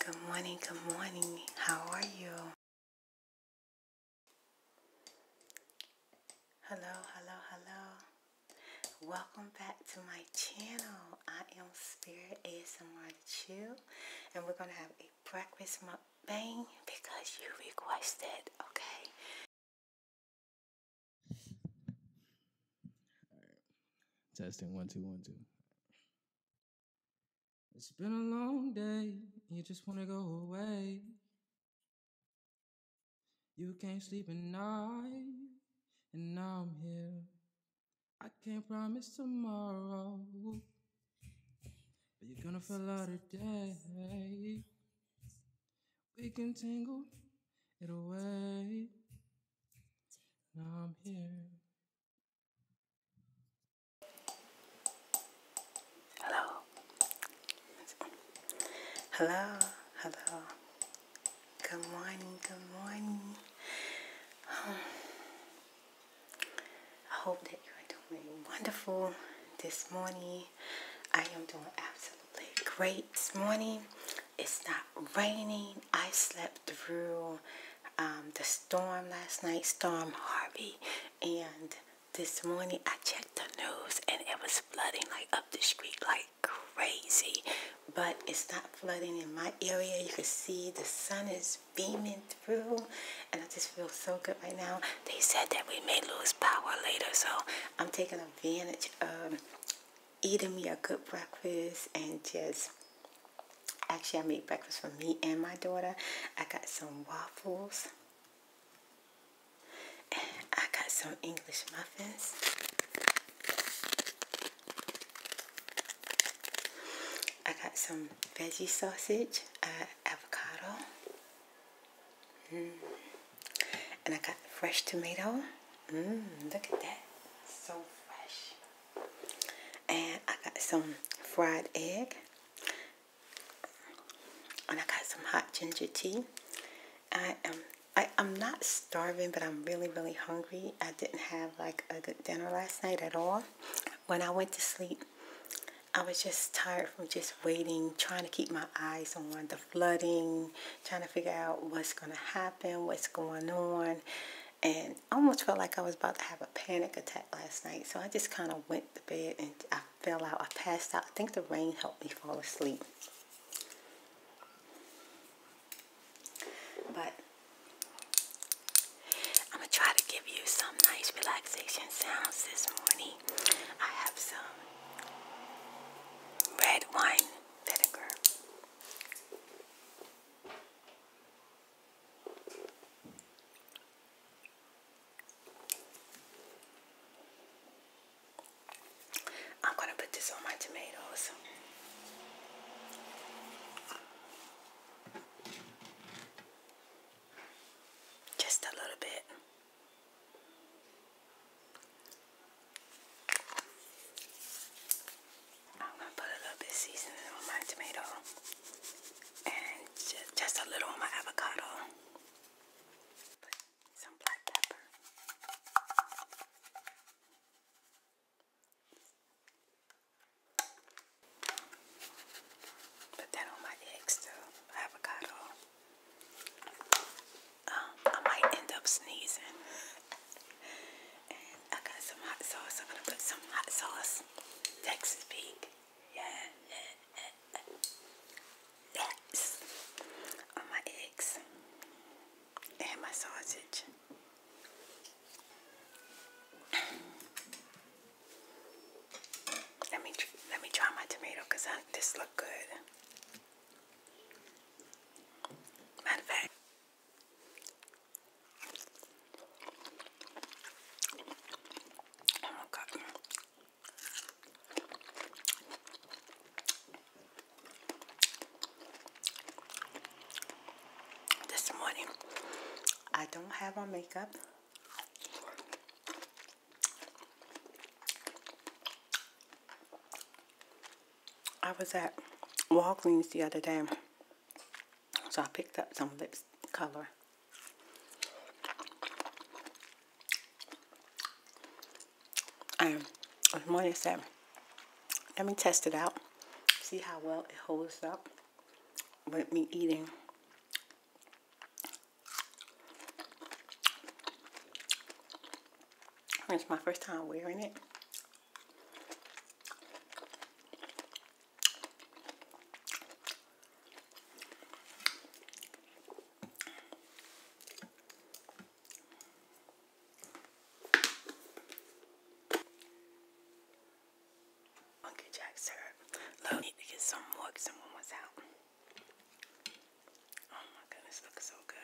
Good morning, good morning. How are you? Hello, hello, hello. Welcome back to my channel. I am Spirit ASMR Chill, and we're going to have a breakfast mukbang because you requested, okay? Testing 1 2 1 2. It's been a long day. You just wanna go away. You can't sleep at night, and now I'm here. I can't promise tomorrow, but you're gonna feel out today. We can tangle it away. Now I'm here. Hello, hello, hello. Good morning, good morning. I hope that you are doing wonderful this morning. I am doing absolutely great this morning. It's not raining. I slept through the storm last night, Storm Harvey, and this morning I checked the news and it was flooding like up the street like crazy. But it's not flooding in my area. You can see the sun is beaming through, and I just feel so good right now. They said that we may lose power later, so I'm taking advantage of eating me a good breakfast and just actually I made breakfast for me and my daughter. I got some waffles and I got some English muffins. I got some veggie sausage, avocado, and I got fresh tomato. Look at that, so fresh. And I got some fried egg, and I got some hot ginger tea. I'm not starving, but I'm really, really hungry. I didn't have like a good dinner last night at all. When I went to sleep, I was just tired from just waiting, trying to keep my eyes on the flooding, trying to figure out what's going to happen, what's going on. And I almost felt like I was about to have a panic attack last night. So I just kind of went to bed and I fell out. I passed out. I think the rain helped me fall asleep. But I'm going to try to give you some nice relaxation sounds this morning. I have some red wine vinegar. I'm going to put this on my tomatoes. Just a little bit. I'm going to put a little bit of seasoning on my tomato. And just a little on my avocado. Put some black pepper. Put that on my eggs too. Avocado. I might end up sneezing. And I got some hot sauce. I'm going to put some hot sauce. Texas Pete. Yeah. Yes. On my eggs. And my sausage. Let me try my tomato because this look good. Matter of fact, oh my God. This morning, I don't have on makeup. I was at Walgreens the other day, so I picked up some lip color. And this morning I said, let me test it out, see how well it holds up. with me eating. It's my first time wearing it. Monkey Jack syrup. Look, I need to get some more because someone was out. Oh my goodness, looks so good.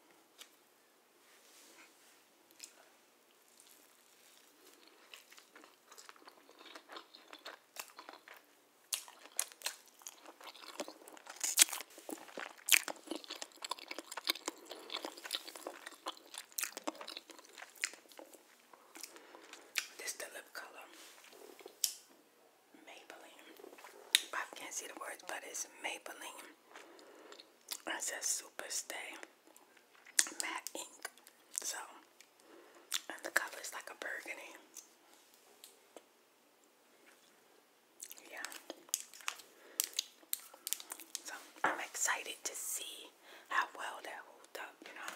This the lip color. Maybelline. I can't see the words, but it's Maybelline. It says Super Stay Matte Ink. So, and the color is like a burgundy. Yeah. So, I'm excited to see how well that holds up, you know.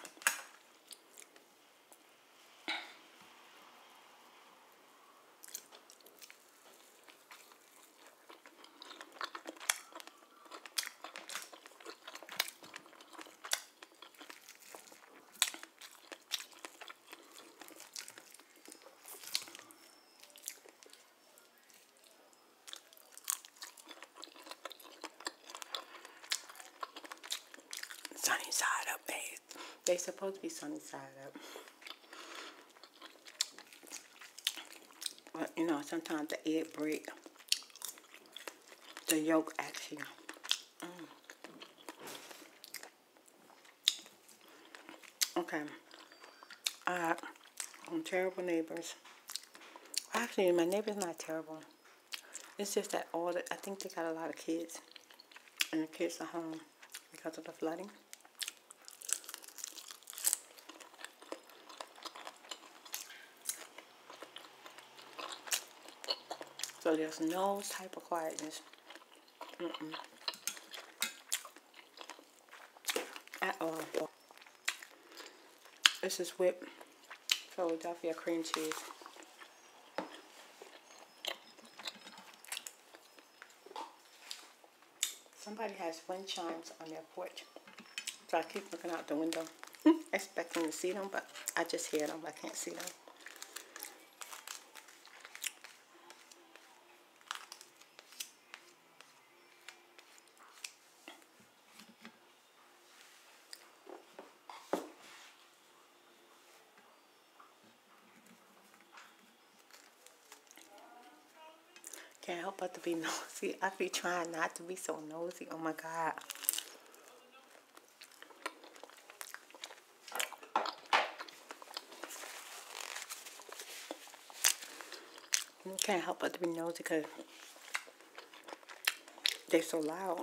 Sunny side up, babe. They supposed to be sunny side up. But, you know, sometimes the egg break. The yolk actually. Okay. I'm terrible neighbors. Actually, my neighbor's not terrible. It's just that I think they got a lot of kids. And the kids are home because of the flooding. So there's no type of quietness at all. This is whipped Philadelphia cream cheese. Somebody has wind chimes on their porch. So I keep looking out the window, expecting to see them, but I just hear them. I can't see them. Can't help but to be nosy. I be trying not to be so nosy. Oh my God. You can't help but to be nosy because they're so loud.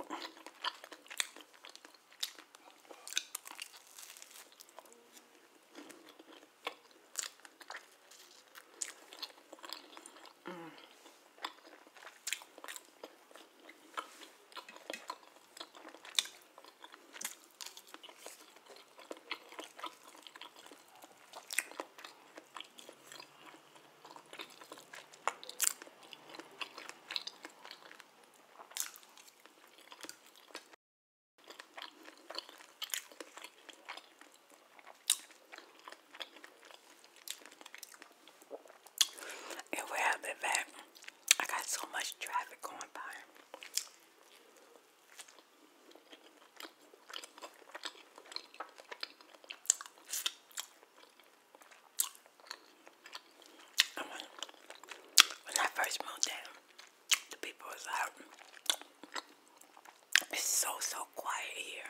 And where I live at, I got so much traffic going by. When I first moved in, the people was out. It's so quiet here.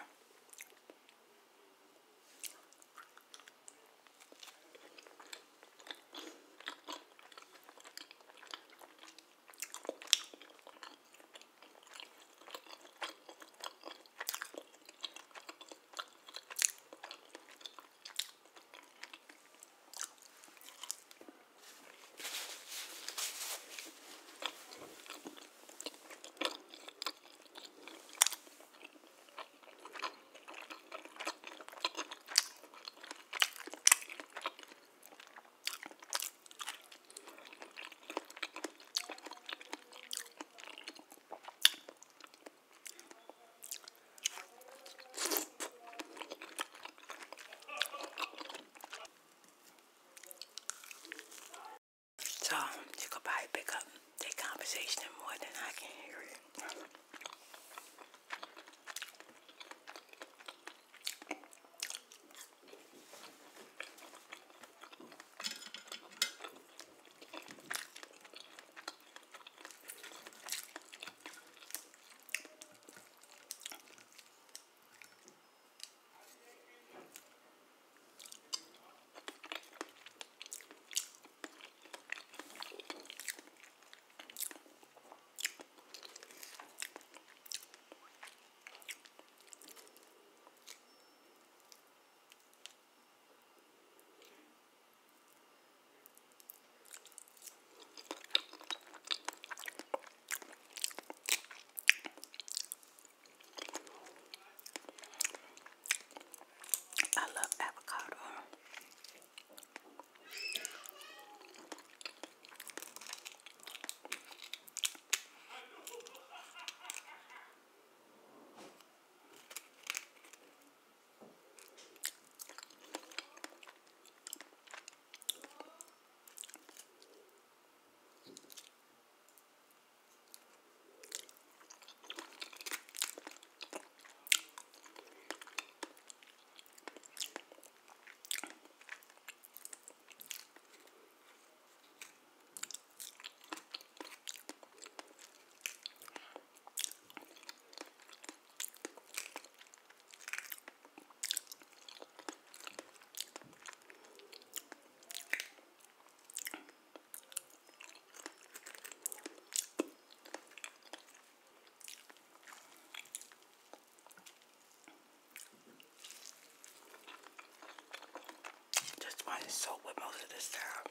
most of the syrup.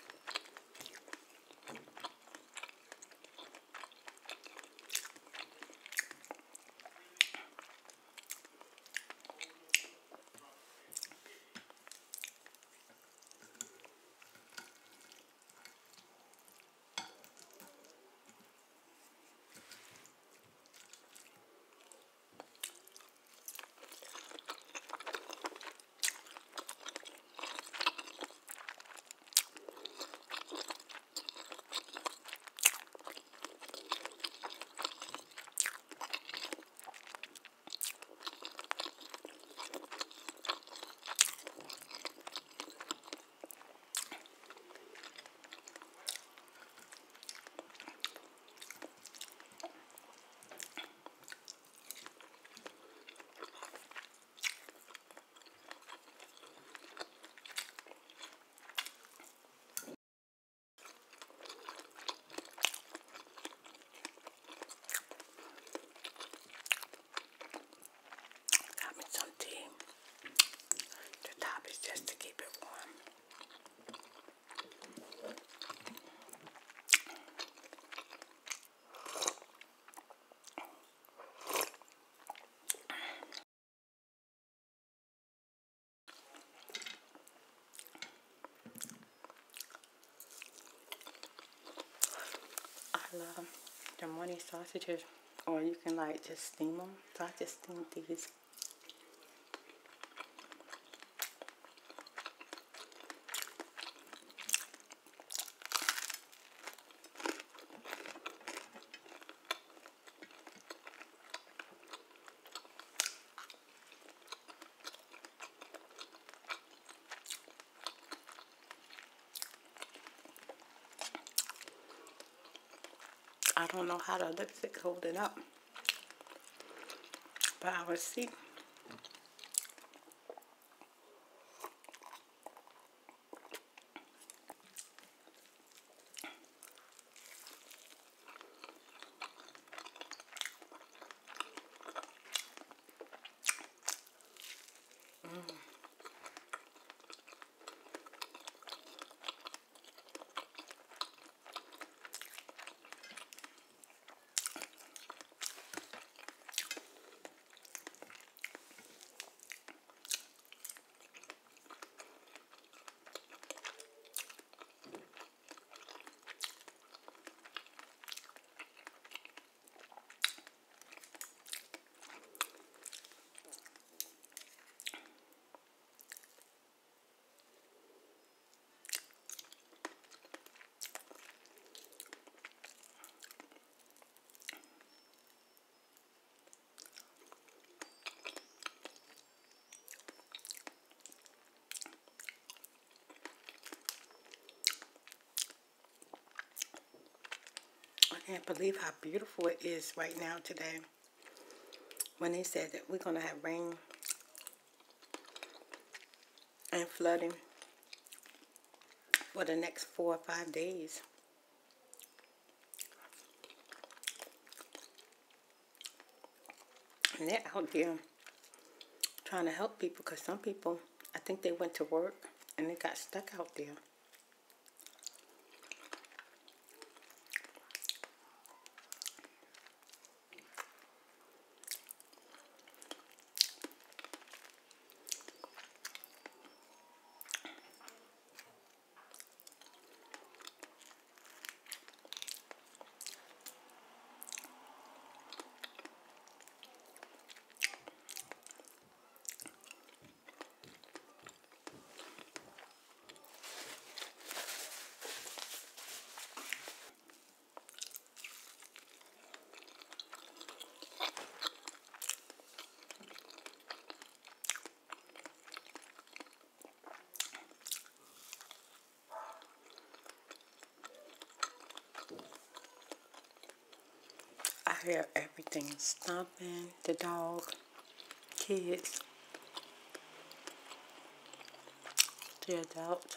Got me some tea. The top is just to keep it warm. I love the morning sausages, or you can like just steam them. So I just steamed these. I don't know how the lipstick hold it up, but I will see. I can't believe how beautiful it is right now today. When they said that we're going to have rain and flooding for the next 4 or 5 days. And they're out there trying to help people, because some people, I think they went to work and they got stuck out there. I hear everything stomping, the dog, kids, the adults.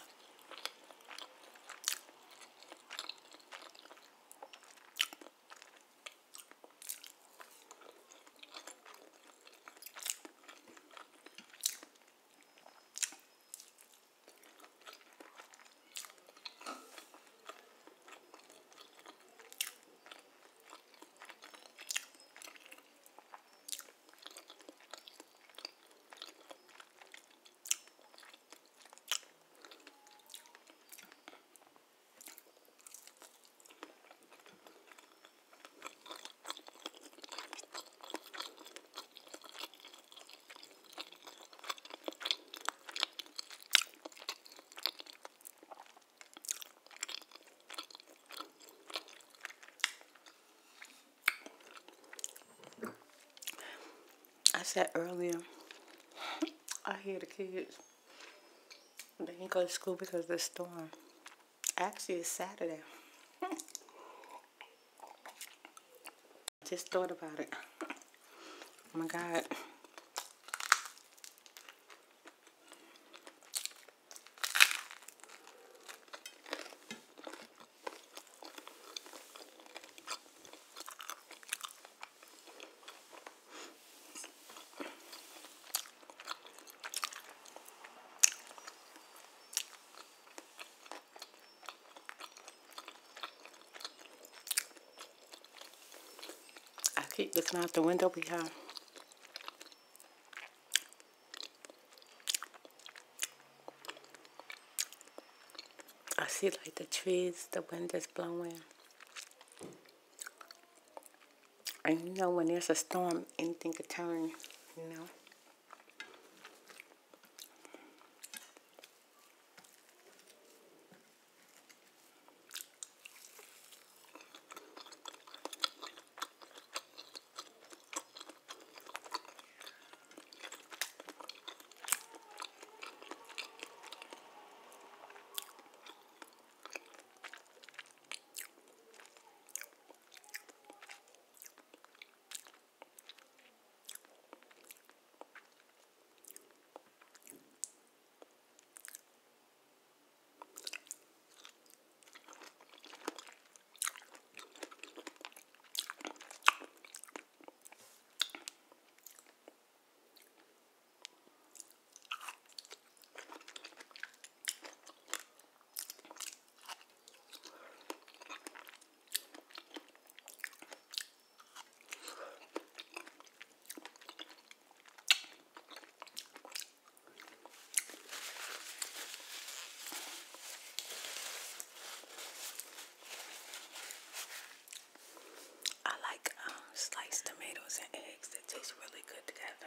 I said earlier, I hear the kids. They didn't go to school because of the storm. Actually, it's Saturday. Just thought about it. Oh my God. I keep looking out the window behind. I see like the trees, the wind is blowing. And you know when there's a storm, anything could turn, you know. I like sliced tomatoes and eggs. They taste really good together.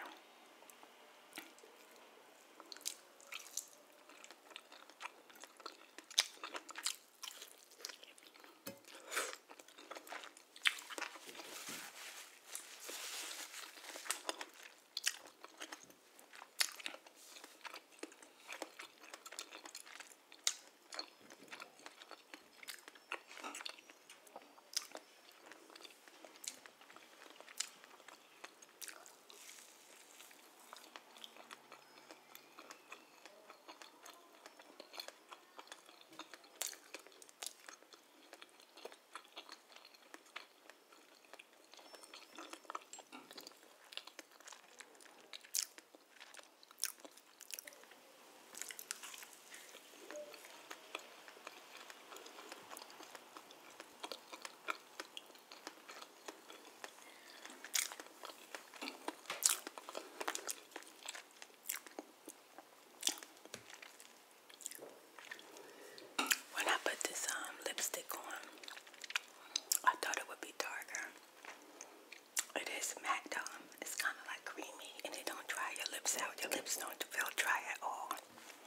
When I put this lipstick on, I thought it would be darker. It is matte though. It's kind of like creamy and it don't dry your lips out. Your lips don't feel dry at all.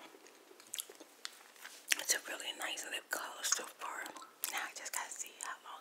It's a really nice lip color so far. Now I just gotta see how long